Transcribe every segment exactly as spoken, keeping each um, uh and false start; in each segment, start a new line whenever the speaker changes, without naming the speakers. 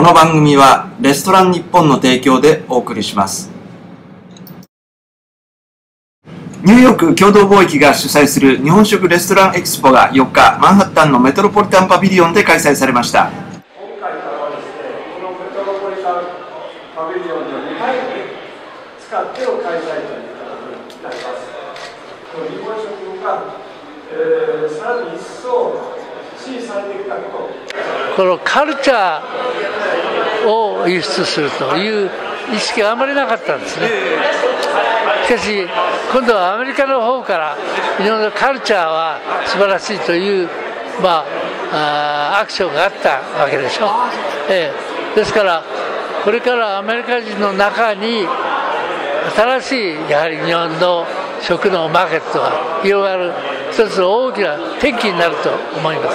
この番組はレストラン日本の提供でお送りします。ニューヨーク共同貿易が主催する日本食レストランエクスポがよっか、マンハッタンのメトロポリタンパビリオンで開催されました。
今回からはですね、このメトロポリタンパビリオンのにかいに使ってを開催という形になります。この日本食が、えー、さらに一層支持されてきたこと、
このカルチャーを輸出するという意識があまりなかったんですね。しかし今度はアメリカの方から日本のカルチャーは素晴らしいという、まあ、あアクションがあったわけでしょ、ええ、ですからこれからアメリカ人の中に新しいやはり日本の食のマーケットが広がる一つの大きな転機になると思います。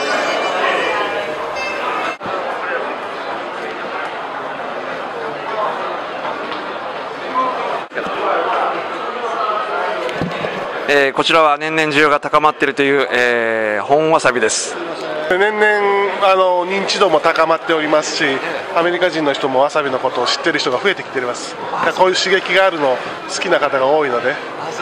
えー、こちらは年々需要が高まっているという、えー、本わさびです。
年々あの認知度も高まっておりますし、アメリカ人の人もわさびのことを知っている人が増えてきています。こういう刺激があるの好きな方が多いので、はい。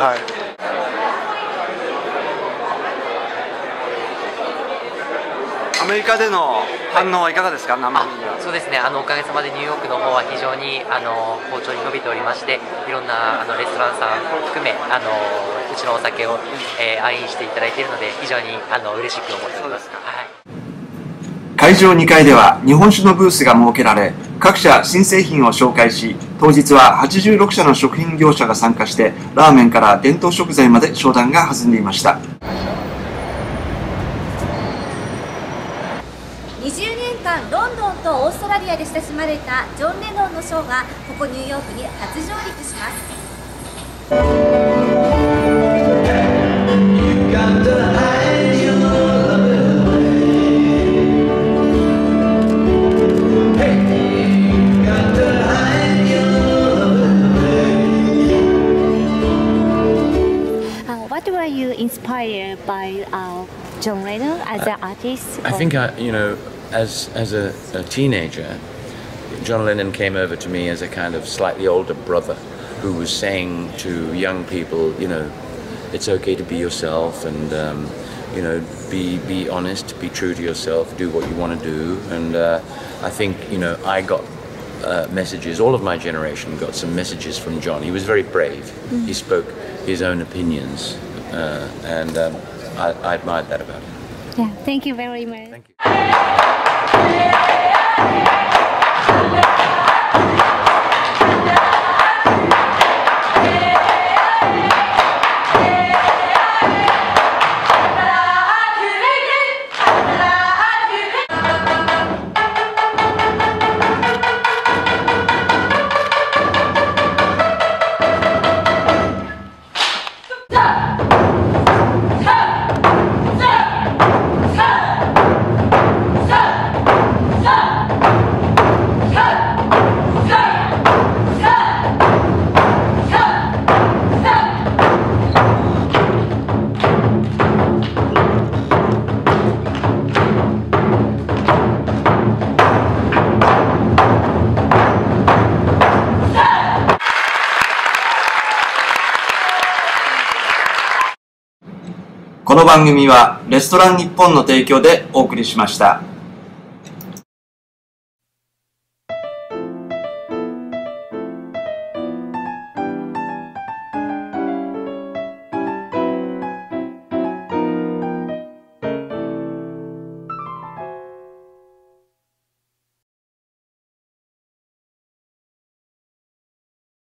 アメリカでの反応はいかがですか、生
あそうですね、あのおかげさまでニューヨークの方は非常にあの好調に伸びておりまして、いろんなあのレストランさん含めあのうちのお酒を、えー、愛飲していただいているので、非常にあの嬉しく思っております。はい、
会場にかいでは日本酒のブースが設けられ、各社新製品を紹介し、当日ははちじゅうろくしゃの食品業者が参加して、ラーメンから伝統食材まで商談が弾んでいました。
にじゅうねんかんロンドンとオーストラリアで親しまれたジョン・レノンのショーがここニューヨークに初上陸します。
What were you inspired by uh, John Lennon as an artist?
I think I, you know, as as a, a teenager, John Lennon came over to me as a kind of slightly older brother who was saying to young people, you know, it's okay to be yourself, and um, you know, be be honest, be true to yourself, do what you want to do. And uh, I think, you know, I got uh, messages. All of my generation got some messages from John. He was very brave. Mm. He spoke his own opinions, uh, and um, I, I admired that about him.
Yeah, thank you very much.
Thank you.
この番組はレストラン日本の提供でお送りしました。